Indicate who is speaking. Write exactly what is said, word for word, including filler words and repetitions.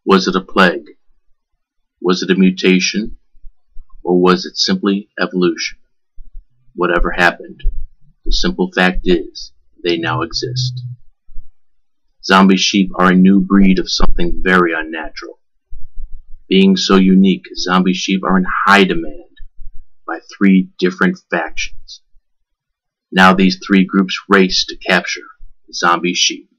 Speaker 1: Was it a plague? Was it a mutation? Or was it simply evolution? Whatever happened, the simple fact is, they now exist. Zombie sheep are a new breed of something very unnatural. Being so unique, zombie sheep are in high demand by three different factions. Now these three groups race to capture zombie sheep.